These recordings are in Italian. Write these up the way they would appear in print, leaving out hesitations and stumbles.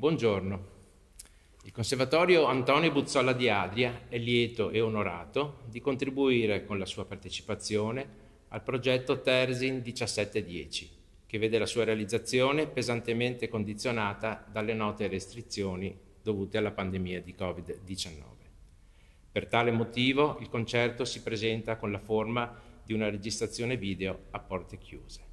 Buongiorno. Il Conservatorio Antonio Buzzolla di Adria è lieto e onorato di contribuire con la sua partecipazione al progetto Tersin 1710, che vede la sua realizzazione pesantemente condizionata dalle note restrizioni dovute alla pandemia di Covid-19. Per tale motivo il concerto si presenta con la forma di una registrazione video a porte chiuse.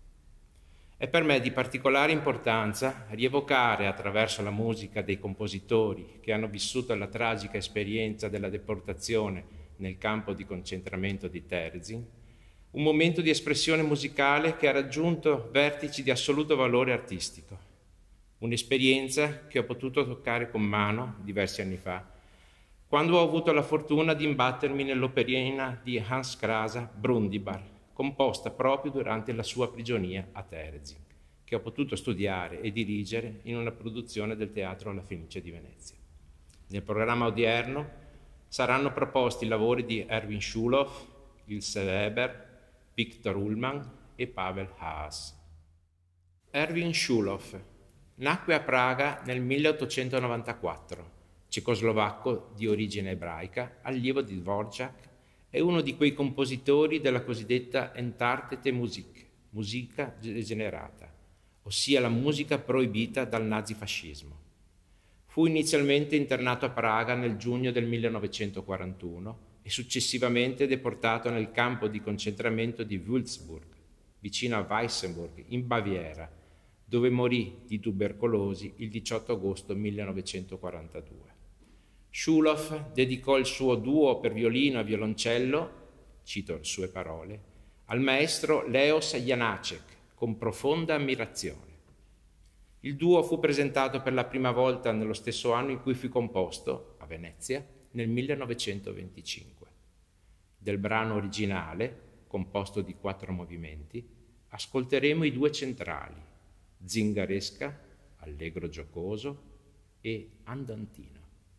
È per me di particolare importanza rievocare attraverso la musica dei compositori che hanno vissuto la tragica esperienza della deportazione nel campo di concentramento di Terezin, un momento di espressione musicale che ha raggiunto vertici di assoluto valore artistico. Un'esperienza che ho potuto toccare con mano diversi anni fa, quando ho avuto la fortuna di imbattermi nell'operina di Hans Krasa, Brundibar, composta proprio durante la sua prigionia a Terezin, che ho potuto studiare e dirigere in una produzione del Teatro La Fenice di Venezia. Nel programma odierno saranno proposti i lavori di Erwin Schulhoff, Ilse Weber, Viktor Ullmann e Pavel Haas. Erwin Schulhoff nacque a Praga nel 1894, cecoslovacco di origine ebraica, allievo di Dvorak. È uno di quei compositori della cosiddetta Entartete Musik, musica degenerata, ossia la musica proibita dal nazifascismo. Fu inizialmente internato a Praga nel giugno del 1941 e successivamente deportato nel campo di concentramento di Würzburg, vicino a Weissenburg, in Baviera, dove morì di tubercolosi il 18 agosto 1942. Schulhoff dedicò il suo duo per violino e violoncello, cito le sue parole, al maestro Leos Janáček con profonda ammirazione. Il duo fu presentato per la prima volta nello stesso anno in cui fu composto, a Venezia, nel 1925. Del brano originale, composto di 4 movimenti, ascolteremo i 2 centrali, Zingaresca, Allegro giocoso e Andantino.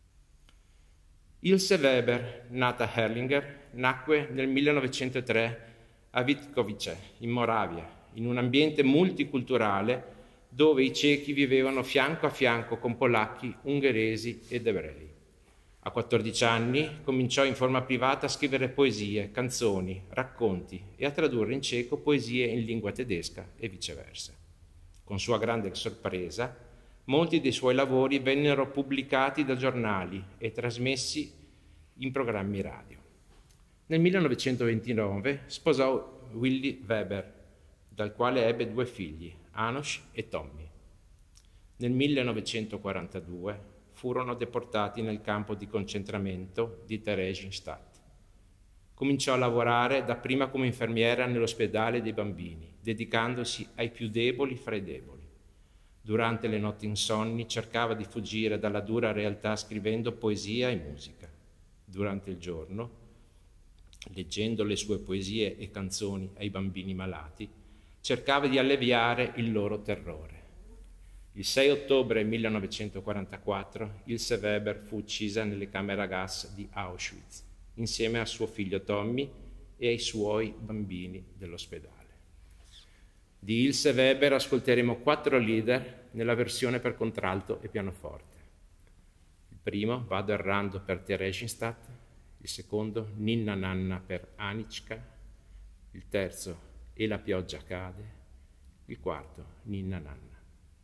Ilse Weber, nata a Herlinger, nacque nel 1903 a Witkowice, in Moravia, in un ambiente multiculturale dove i cechi vivevano fianco a fianco con polacchi, ungheresi ed ebrei. A 14 anni cominciò in forma privata a scrivere poesie, canzoni, racconti e a tradurre in ceco poesie in lingua tedesca e viceversa. Con sua grande sorpresa, molti dei suoi lavori vennero pubblicati da giornali e trasmessi in programmi radio. Nel 1929 sposò Willy Weber, dal quale ebbe 2 figli, Anosh e Tommy. Nel 1942 furono deportati nel campo di concentramento di Theresienstadt. Cominciò a lavorare dapprima come infermiera nell'ospedale dei bambini, dedicandosi ai più deboli fra i deboli. Durante le notti insonni cercava di fuggire dalla dura realtà scrivendo poesia e musica. Durante il giorno, leggendo le sue poesie e canzoni ai bambini malati, cercava di alleviare il loro terrore. Il 6 ottobre 1944 Ilse Weber fu uccisa nelle camere a gas di Auschwitz, insieme a suo figlio Tommy e ai suoi bambini dell'ospedale. Di Ilse Weber ascolteremo 4 lieder nella versione per contralto e pianoforte. Il primo, Vado errando per Theresienstadt, il secondo, Ninna Nanna per Anička, il terzo, E la pioggia cade, il quarto, Ninna Nanna.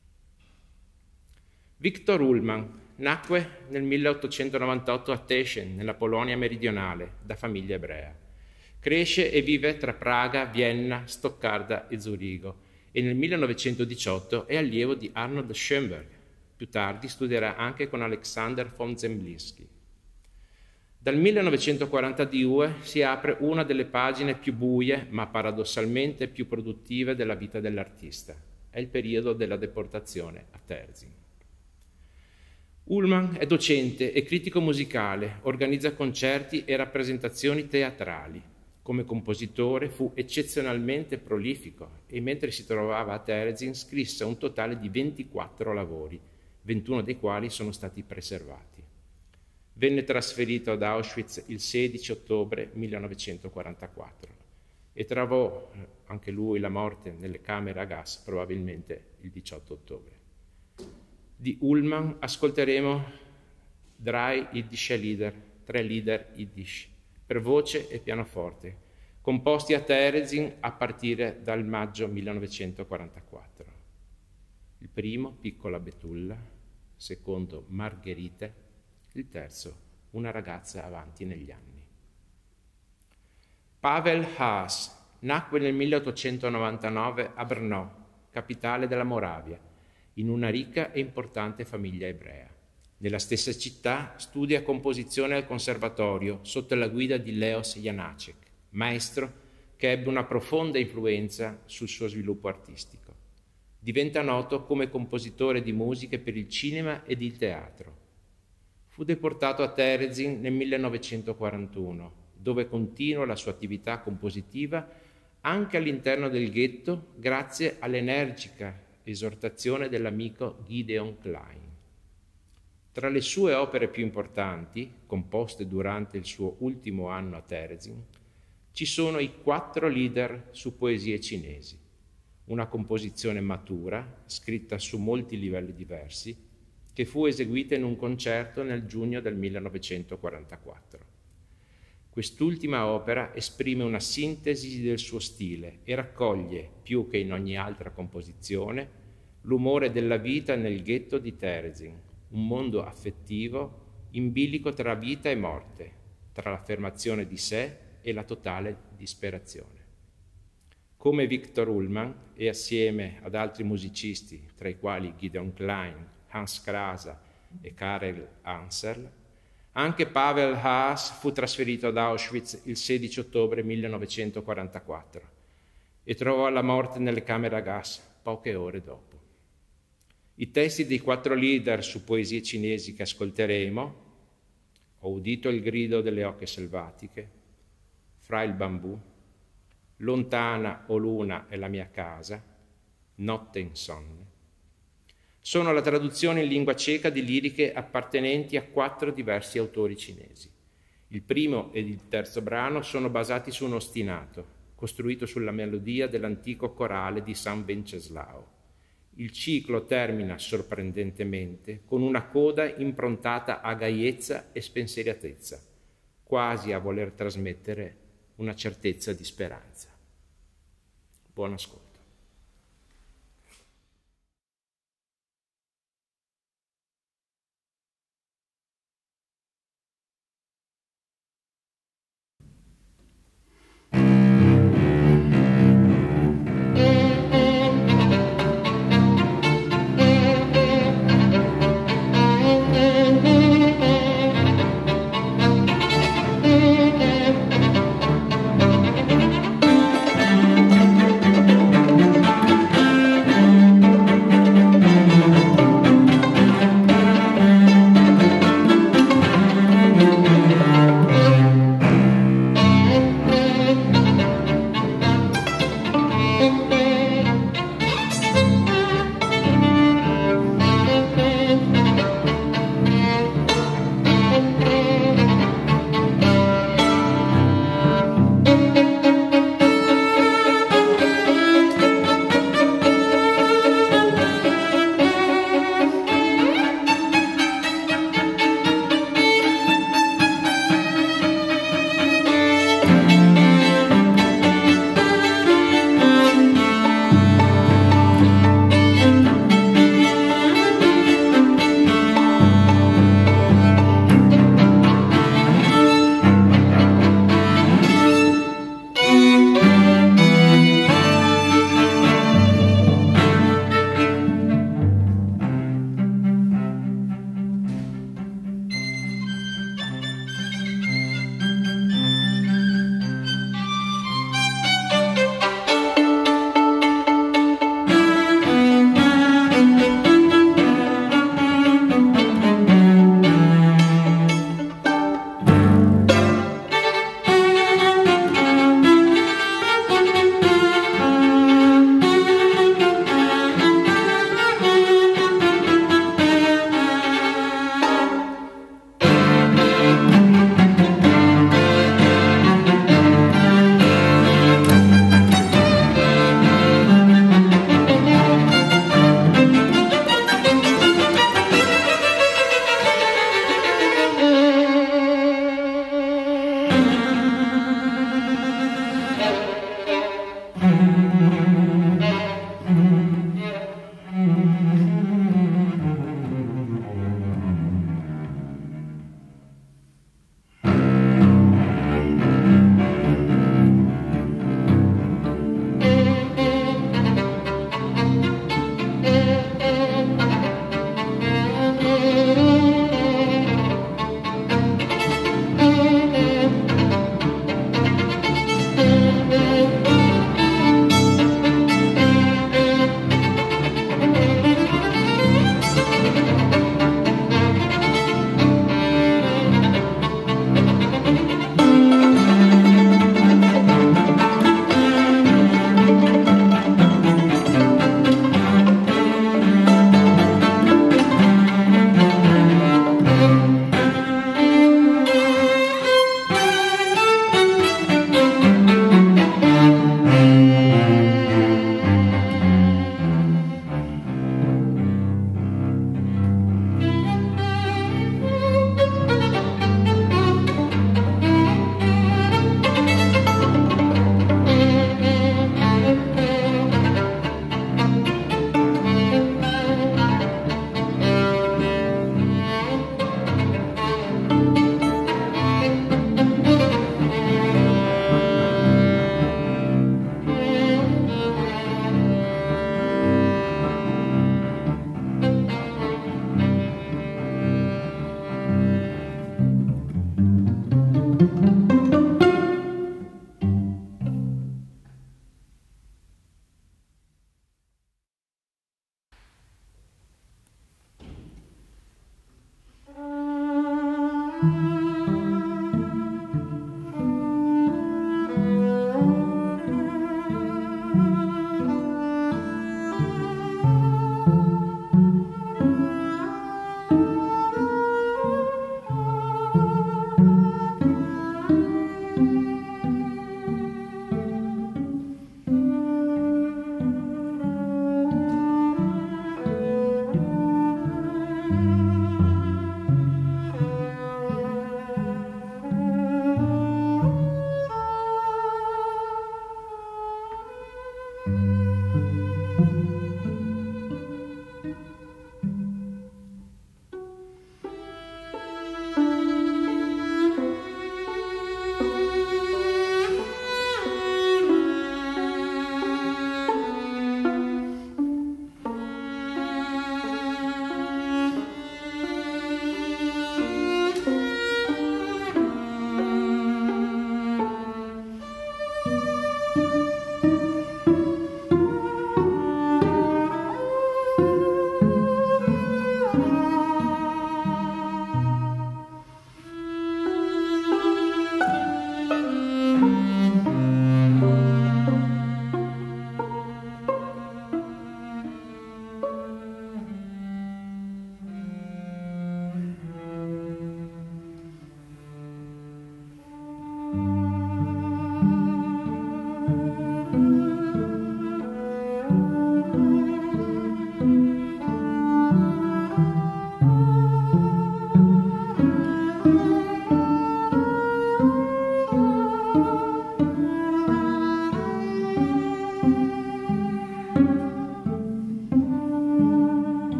Viktor Ullmann nacque nel 1898 a Teschen, nella Polonia meridionale, da famiglia ebrea. Cresce e vive tra Praga, Vienna, Stoccarda e Zurigo e nel 1918 è allievo di Arnold Schoenberg. Più tardi studierà anche con Alexander von Zemlinsky. Dal 1942 si apre una delle pagine più buie, ma paradossalmente più produttive della vita dell'artista. È il periodo della deportazione a Terezin. Ullmann è docente e critico musicale, organizza concerti e rappresentazioni teatrali. Come compositore fu eccezionalmente prolifico e mentre si trovava a Terezin scrisse un totale di 24 lavori, 21 dei quali sono stati preservati. Venne trasferito ad Auschwitz il 16 ottobre 1944 e trovò anche lui la morte nelle camere a gas probabilmente il 18 ottobre. Di Ullmann ascolteremo Drei Jiddische Lieder, 3 lieder Yiddish, per voce e pianoforte, composti a Terezin a partire dal maggio 1944. Il primo, Piccola Betulla, il secondo, Margherite, il terzo, Una ragazza avanti negli anni. Pavel Haas nacque nel 1899 a Brno, capitale della Moravia, in una ricca e importante famiglia ebrea. Nella stessa città studia composizione al conservatorio sotto la guida di Leos Janáček, maestro che ebbe una profonda influenza sul suo sviluppo artistico. Diventa noto come compositore di musiche per il cinema ed il teatro. Fu deportato a Terezin nel 1941, dove continua la sua attività compositiva anche all'interno del ghetto grazie all'energica esortazione dell'amico Gideon Klein. Tra le sue opere più importanti, composte durante il suo ultimo anno a Terezin, ci sono i 4 lieder su poesie cinesi, una composizione matura, scritta su molti livelli diversi, che fu eseguita in un concerto nel giugno del 1944. Quest'ultima opera esprime una sintesi del suo stile e raccoglie, più che in ogni altra composizione, l'umore della vita nel ghetto di Terezin, un mondo affettivo in bilico tra vita e morte, tra l'affermazione di sé e la totale disperazione. Come Victor Ullmann e assieme ad altri musicisti, tra i quali Gideon Klein, Hans Krasa e Karel Anserl, anche Pavel Haas fu trasferito ad Auschwitz il 16 ottobre 1944 e trovò la morte nelle camere a gas poche ore dopo. I testi dei 4 lieder su poesie cinesi che ascolteremo, Ho udito il grido delle oche selvatiche, Fra il bambù, Lontana, o luna, è la mia casa, Notte insonne, sono la traduzione in lingua ceca di liriche appartenenti a 4 diversi autori cinesi. Il primo ed il terzo brano sono basati su un ostinato, costruito sulla melodia dell'antico corale di San Venceslao. Il ciclo termina sorprendentemente con una coda improntata a gaiezza e spensieratezza, quasi a voler trasmettere una certezza di speranza. Buon ascolto.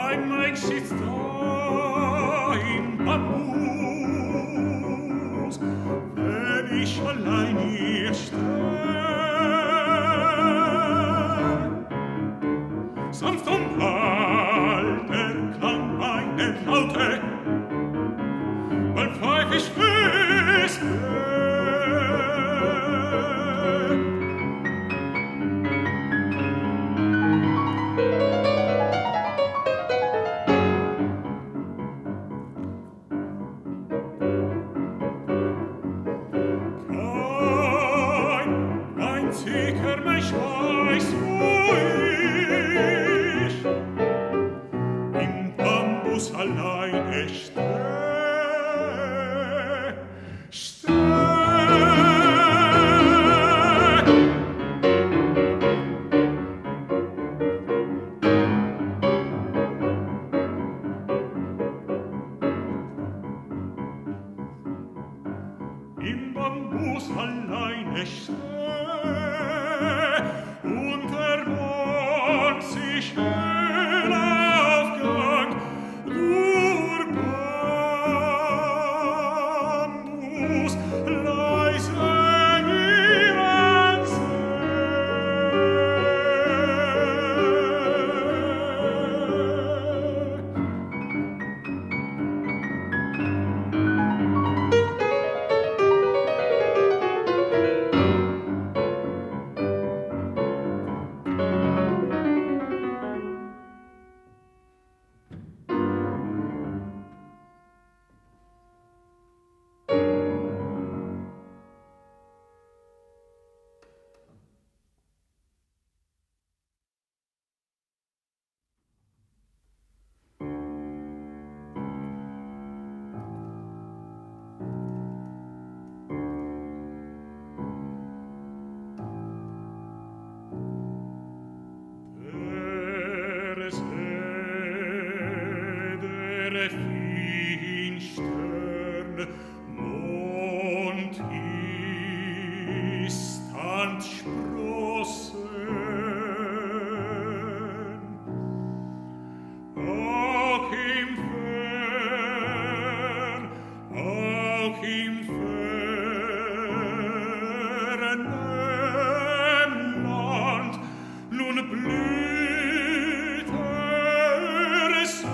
Mein Schiff da im Bambus, wenn ich allein hier steh. Sanft und kalt erklang meine Laute, mein Pfeif ich fest. Allein ich steh. Im Bambus allein ich steh und der Mond sich hell aufgang durch Bambus leise mir Finstern Mond ist ansprossen, auch im fernen Land nun blüht so.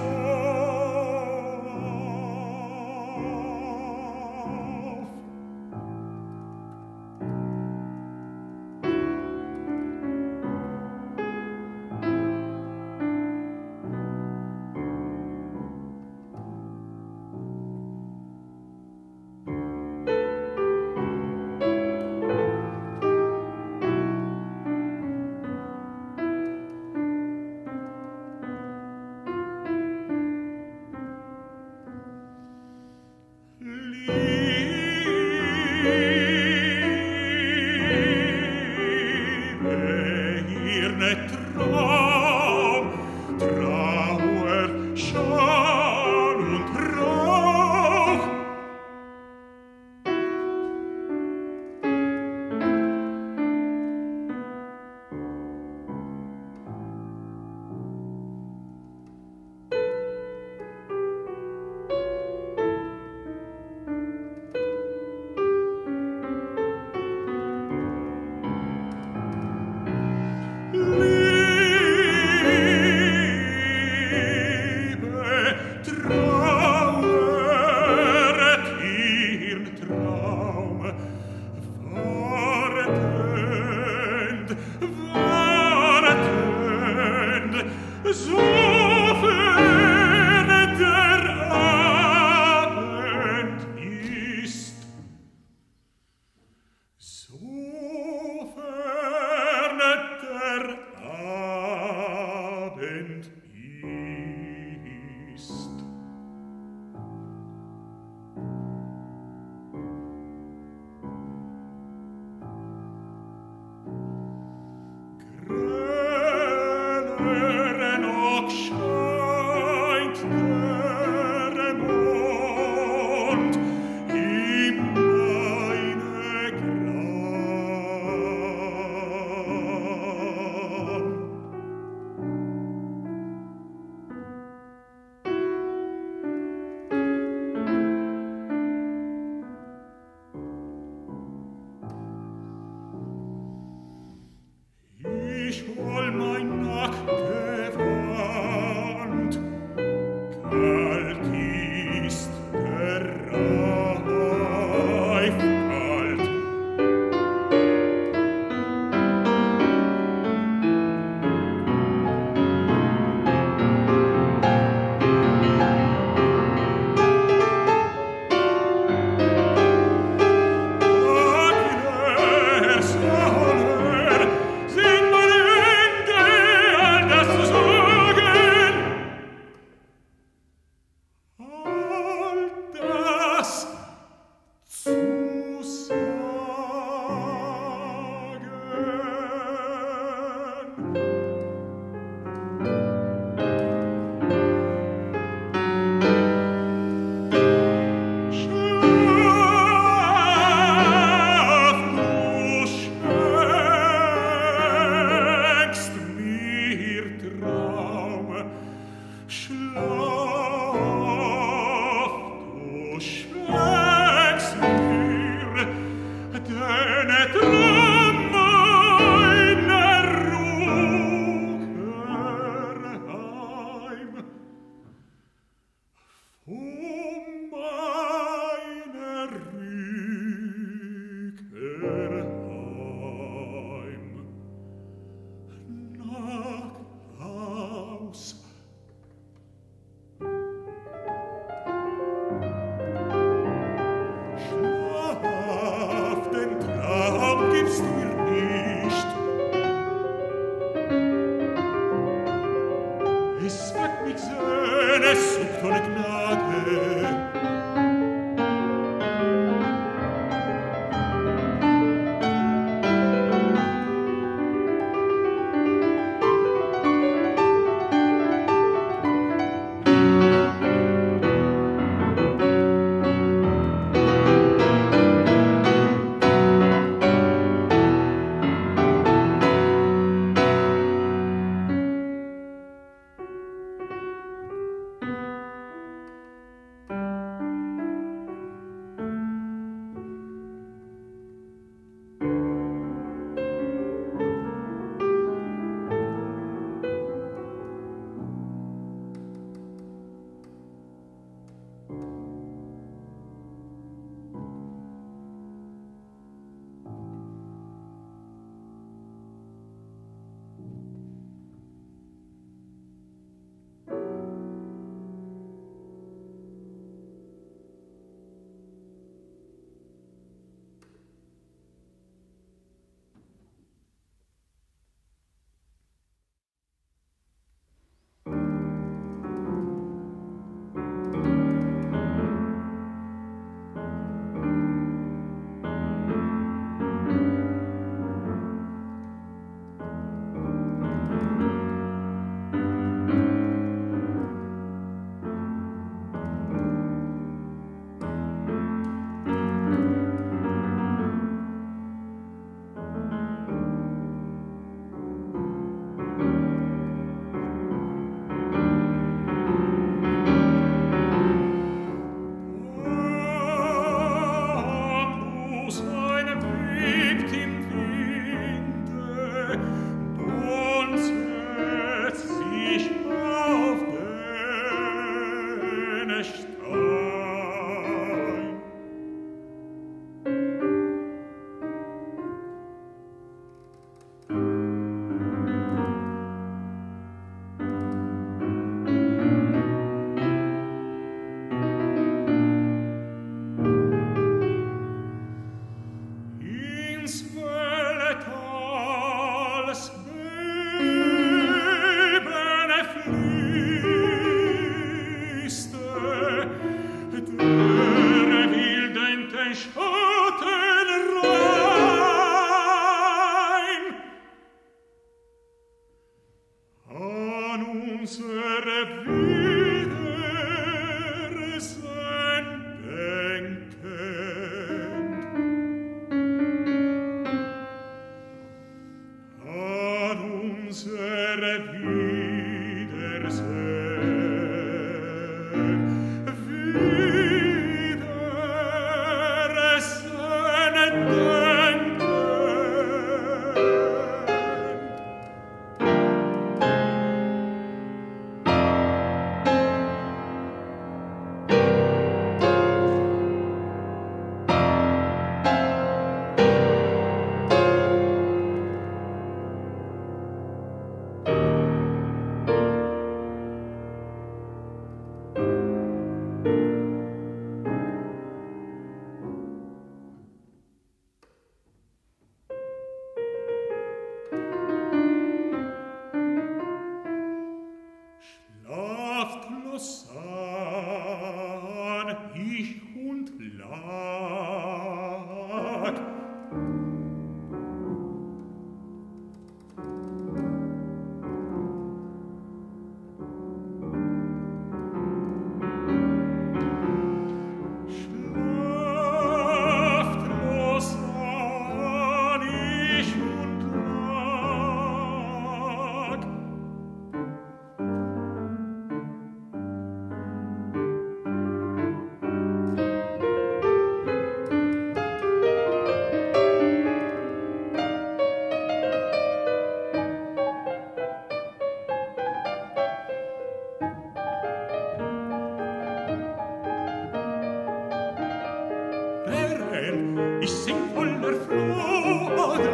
Welt, ich sing voller Freude,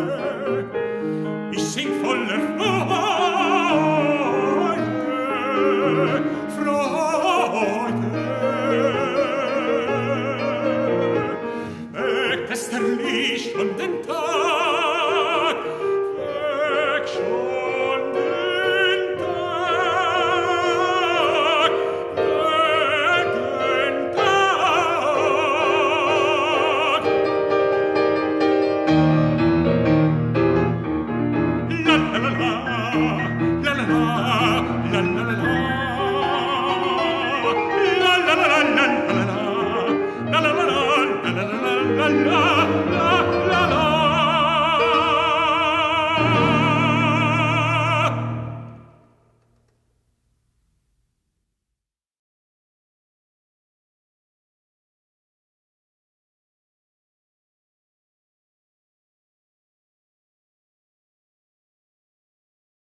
ich sing voller Freude, Freude. Äußerlich und den